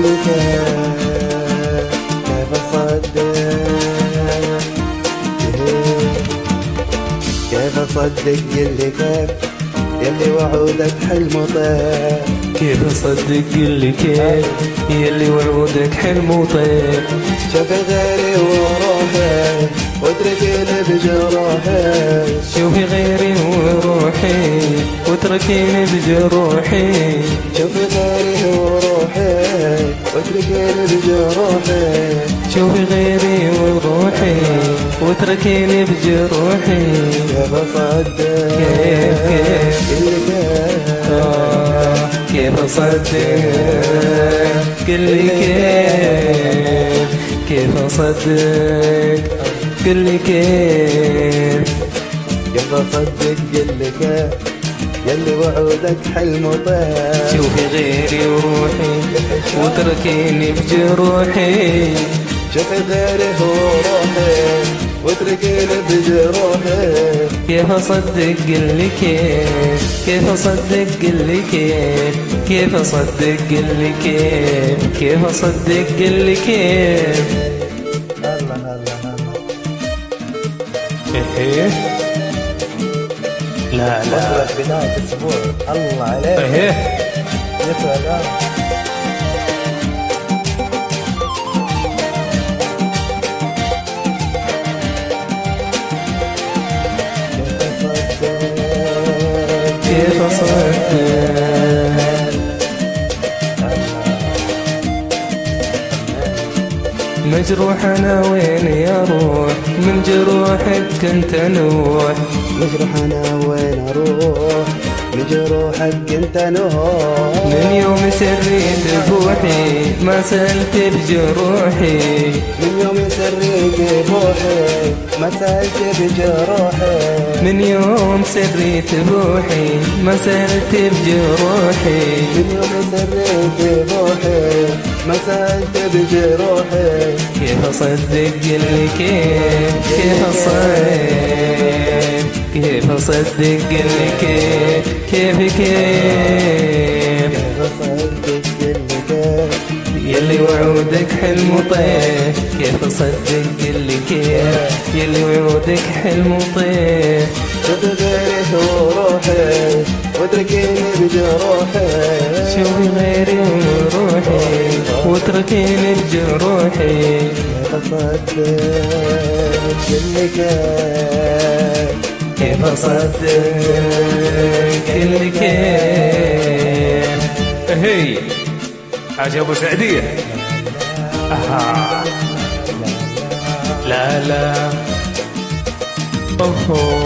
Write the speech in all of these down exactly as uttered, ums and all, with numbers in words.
اللي كان كيف أصدق كيف أصدق اللي كان يلي وعودك حلم طير كيف أصدق اللي كان يلي وعودك حلم وطير شوفي غيري وروحي واتركيني بجروحي شوفي غيري وروحي واتركيني بجروحي شوفي غيري وروحي واتركيني بجروحي شوفي غيري وروحي واتركيني بجروحي كيف أصدق كيف كيف اللي كان آه كيف أصدق قلي كيف كيف أصدق قلي كيف كيف أصدق اللي كان يلي وعودك حلم طير شوفي غيري وروحي واتركيني بجروحي شوفي غيري وروحي واتركيني بجروحي كيف أصدق اللي كيف كيف أصدق اللي كيف كيف أصدق اللي كيف كيف أصدق اللي كيف الله الله الله إيه لا لا وصلت بداية أسبوع الله عليك إيه يا سلام كيف أصدق مجروح أنا وين يا روح من جروحك كنت أنوح مجروح أنا وين أروح من جروحك كنت أنوح من يوم سريت بوحي ما سألت بجروحي من يوم سريت بوحي ما سألت بجروحي من يوم سريت بوحي ما سألت بجروحي من يوم سريت بوحي ما سألت بجروحي كيف أصدق اللي كيف كيف أصدق كيف أصدق اللي كيف كيف كيف كيف أصدق اللي كان يلي وعودك حلم وطير كيف أصدق اللي كيف يلي وعودك حلم وطير شوفي غيري وروحي واتركيني بجروحي شوفي غيري وروحي واتركيني بجروحي كيف أصدق اللي كان كيف أصدق اللي كيف هي حاجة أبو سعدية أها لا لا أوه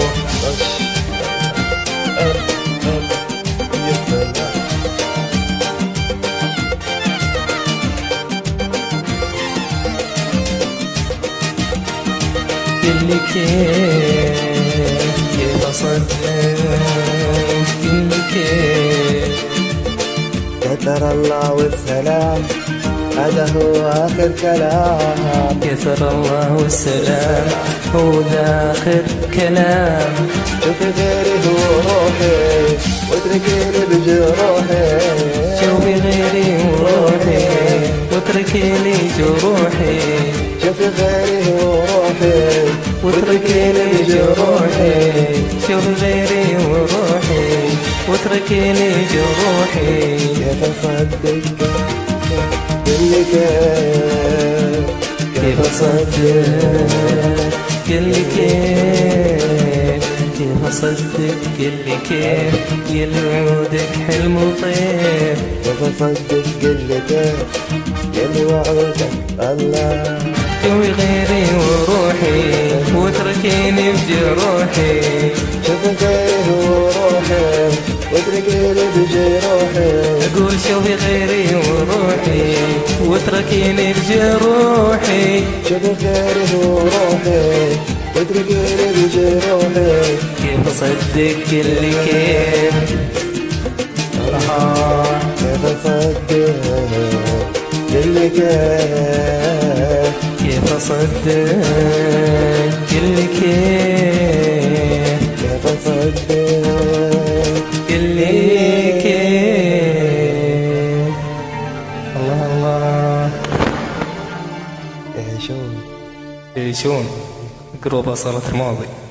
اللي كيف كيف أصدق اللي كيف كتر الله والسلام هذا هو آخر كلام كثر الله والسلام هو ذا آخر كلام شوفي غيري وروحي واتركيني بجروحي شوفي غيري وروحي واتركيني جروحي شوفي غيري وروحي واتركيني جروحي شوفي غيري وروحي واتركيني جروحي كيف أصدق اللي كان كيف أصدق اللي كيف كيف أصدق اللي كيف يلي وعودك حلم وطير كيف أصدق اللي كان يلي وعودك الله شوفي غيري وروحي واتركيني بجروحي شوفي غيري وروحي واتركيني بجروحي أقول شوفي غيري وروحي واتركيني بجروحي شوفي غيري وروحي واتركيني بجروحي كيف أصدق اللي كيف كيف أصدق اللي كان كيف أصدق اللي كيف كيف أصدق اللي كيف الله الله يعيشون قروبها صارت ماضي.